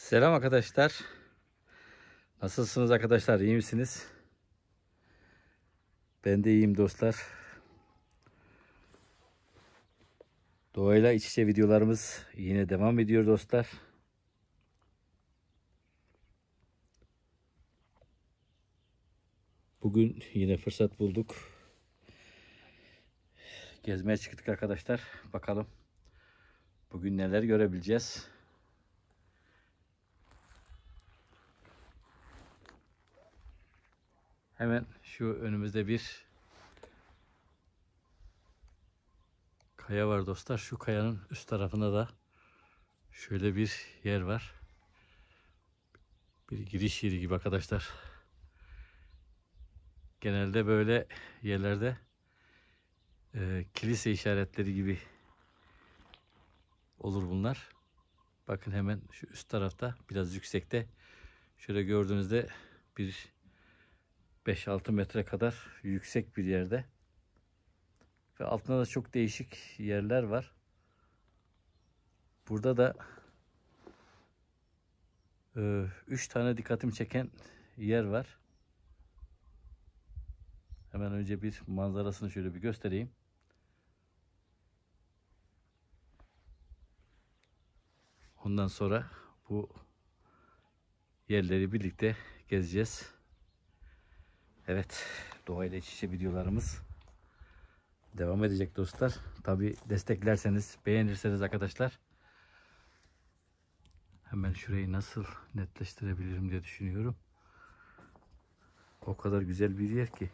Selam arkadaşlar. Nasılsınız arkadaşlar? İyi misiniz? Ben de iyiyim dostlar. Doğayla iç içe videolarımız yine devam ediyor dostlar. Bugün yine fırsat bulduk. Gezmeye çıktık arkadaşlar. Bakalım bugün neler görebileceğiz. Hemen şu önümüzde bir kaya var dostlar. Şu kayanın üst tarafında da şöyle bir yer var. Bir giriş yeri gibi arkadaşlar. Genelde böyle yerlerde kilise işaretleri gibi olur bunlar. Bakın hemen şu üst tarafta biraz yüksekte. Şöyle gördüğünüzde bir 5-6 metre kadar yüksek bir yerde. Ve altında da çok değişik yerler var. Burada da 3 tane dikkatimi çeken yer var. Hemen önce bir manzarasını şöyle bir göstereyim. Ondan sonra bu yerleri birlikte gezeceğiz. Evet, doğayla iç içe videolarımız devam edecek dostlar. Tabi desteklerseniz, beğenirseniz arkadaşlar. Hemen şurayı nasıl netleştirebilirim diye düşünüyorum. O kadar güzel bir yer ki.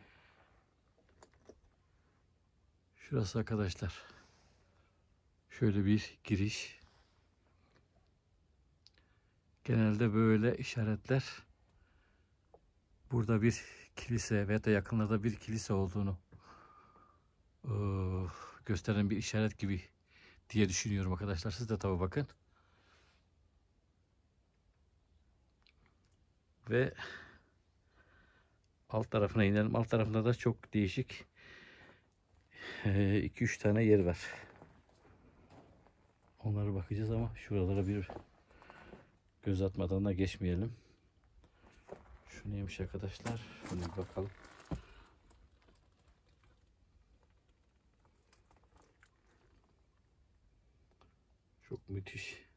Şurası arkadaşlar. Şöyle bir giriş. Genelde böyle işaretler burada bir kilise veya da yakınlarda bir kilise olduğunu gösteren bir işaret gibi diye düşünüyorum arkadaşlar. Siz de tabi bakın. Ve alt tarafına inelim. Alt tarafında da çok değişik 2-3 tane yer var. Onlara bakacağız ama şuralara bir göz atmadan da geçmeyelim. Şu neymiş arkadaşlar? Şuna bir bakalım. Çok müthiş.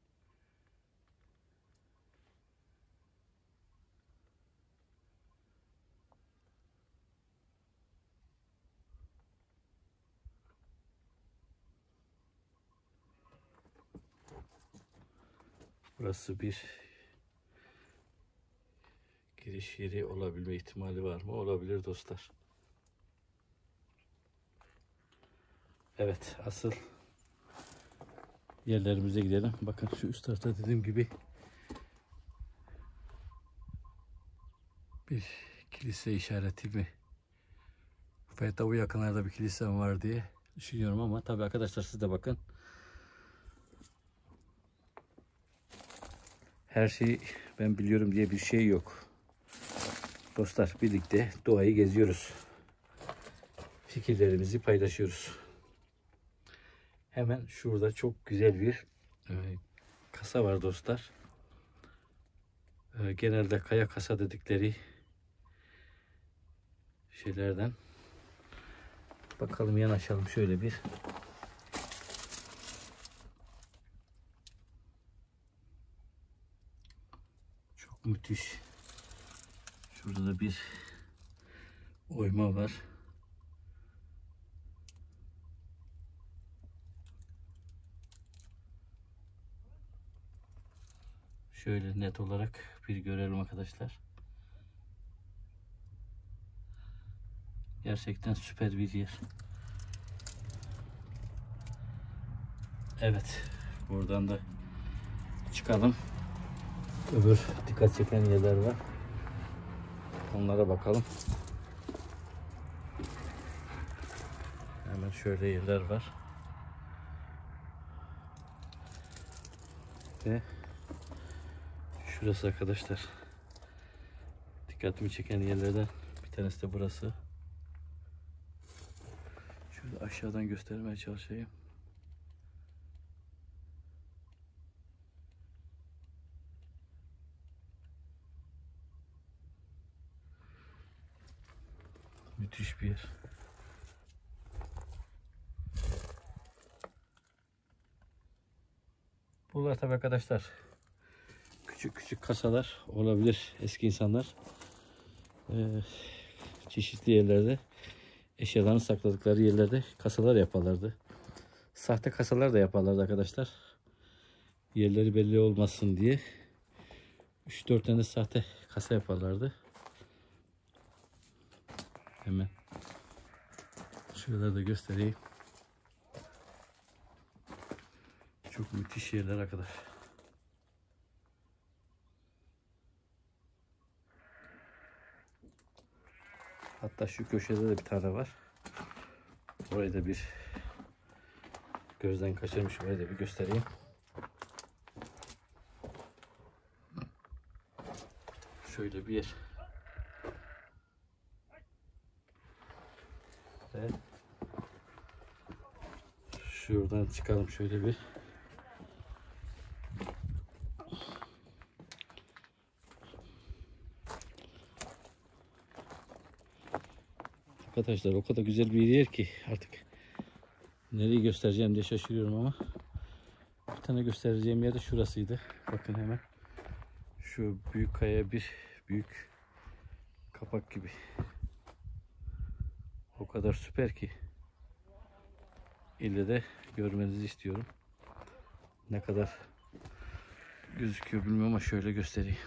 Burası bir giriş yeri olabilme ihtimali var mı? Olabilir dostlar. Evet, asıl yerlerimize gidelim. Bakın şu üst tarafta dediğim gibi bir kilise işareti mi? Veya da bu yakınlarda bir kilise var diye düşünüyorum ama tabii arkadaşlar siz de bakın. Her şeyi ben biliyorum diye bir şey yok. Dostlar birlikte doğayı geziyoruz. Fikirlerimizi paylaşıyoruz. Hemen şurada çok güzel bir kasa var dostlar. Genelde kaya kasa dedikleri şeylerden. Bakalım yanaşalım şöyle bir. Çok müthiş. Şurada da bir oyma var. Şöyle net olarak bir görelim arkadaşlar. Gerçekten süper bir yer. Evet. Buradan da çıkalım. Öbür dikkat çeken yerler var. Onlara bakalım. Hemen şöyle yerler var. Ve şurası arkadaşlar. Dikkatimi çeken yerlerden bir tanesi de burası. Şöyle aşağıdan göstermeye çalışayım. Müthiş bir yer. Bunlar tabi arkadaşlar küçük küçük kasalar olabilir. Eski insanlar çeşitli yerlerde eşyalarını sakladıkları yerlerde kasalar yaparlardı. Sahte kasalar da yaparlardı arkadaşlar. Yerleri belli olmasın diye 3-4 tane sahte kasa yaparlardı. Hemen şuraları da göstereyim. Çok müthiş yerler arkadaş. Hatta şu köşede de bir tane var. Orayı da bir gözden kaçırmış. Orayı da bir göstereyim. Şöyle bir yer. Ve şuradan çıkalım şöyle bir. Arkadaşlar o kadar güzel bir yer ki artık nereyi göstereceğim diye şaşırıyorum ama bir tane göstereceğim yer de şurasıydı. Bakın hemen şu büyük kayaya bir büyük kapak gibi. O kadar süper ki ille de görmenizi istiyorum. Ne kadar gözüküyor bilmiyorum ama şöyle göstereyim.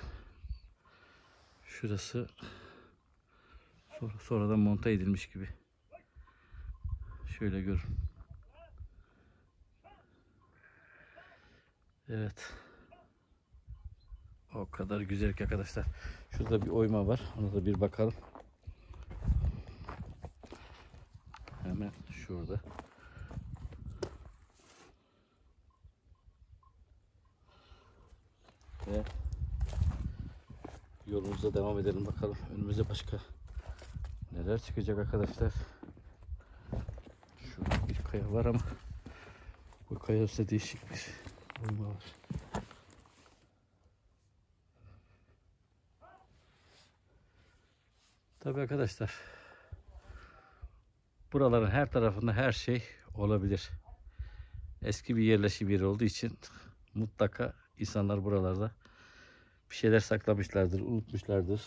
Şurası sonradan monte edilmiş gibi. Şöyle görün. Evet. O kadar güzel ki arkadaşlar. Şurada bir oyma var. Ona da bir bakalım. Hemen şurada. Ve yolumuza devam edelim bakalım. Önümüze başka neler çıkacak arkadaşlar. Şurada bir kaya var ama bu kaya üstü değişik bir oyma var. Tabii arkadaşlar, buraların her tarafında her şey olabilir. Eski bir yerleşim yeri olduğu için mutlaka insanlar buralarda bir şeyler saklamışlardır, unutmuşlardır.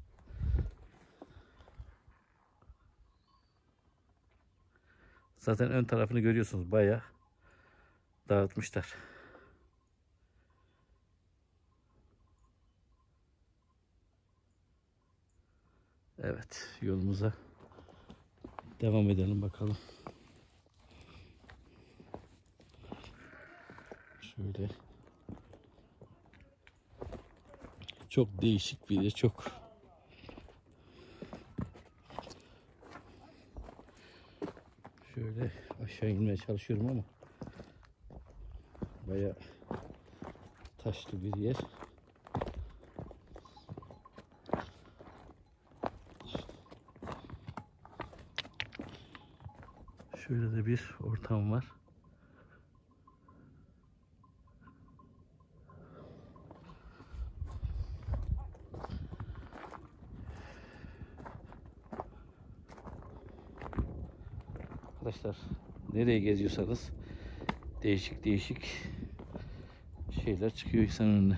Zaten ön tarafını görüyorsunuz, bayağı dağıtmışlar. Evet, yolumuza devam edelim bakalım. Şöyle çok değişik bir yer, çok şöyle aşağı inmeye çalışıyorum ama bayağı taşlı bir yer. Şöyle de bir ortam var. Arkadaşlar nereye geziyorsanız değişik değişik şeyler çıkıyor insan önüne.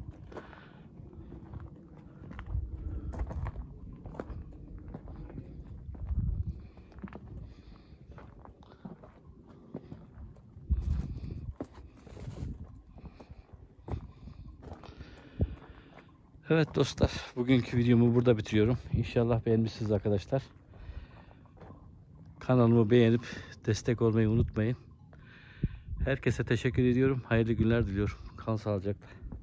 Evet dostlar, bugünkü videomu burada bitiriyorum. İnşallah beğenmişsiniz arkadaşlar. Kanalımı beğenip destek olmayı unutmayın. Herkese teşekkür ediyorum. Hayırlı günler diliyorum. Kalın sağlıcakla.